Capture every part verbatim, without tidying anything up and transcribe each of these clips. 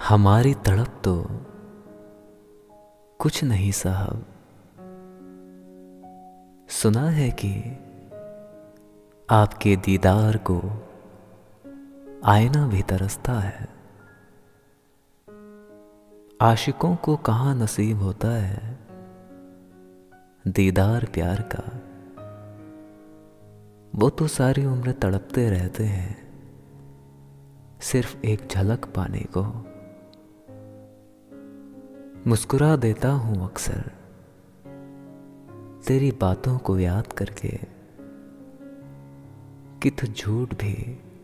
हमारी तड़प तो कुछ नहीं साहब, सुना है कि आपके दीदार को आईना भी तरसता है। आशिकों को कहाँ नसीब होता है दीदार प्यार का, वो तो सारी उम्र तड़पते रहते हैं सिर्फ एक झलक पाने को। मुस्कुरा देता हूं अक्सर तेरी बातों को याद करके कि तू झूठ भी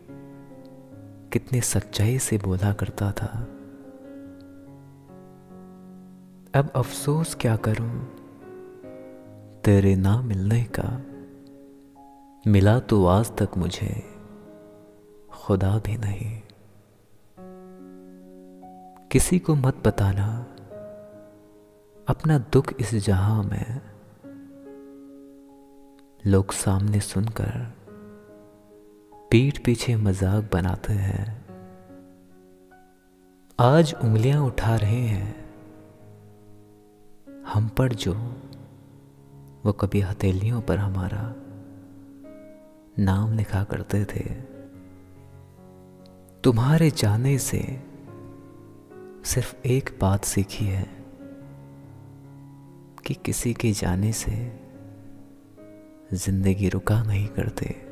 कितनी सच्चाई से बोला करता था। अब अफसोस क्या करूं तेरे ना मिलने का, मिला तो आज तक मुझे खुदा भी नहीं। किसी को मत बताना अपना दुख इस जहां में, लोग सामने सुनकर पीठ पीछे मजाक बनाते हैं। आज उंगलियां उठा रहे हैं हम पर जो वो कभी हथेलियों पर हमारा नाम लिखा करते थे। तुम्हारे जाने से सिर्फ एक बात सीखी है कि किसी के जाने से जिंदगी रुका नहीं करते।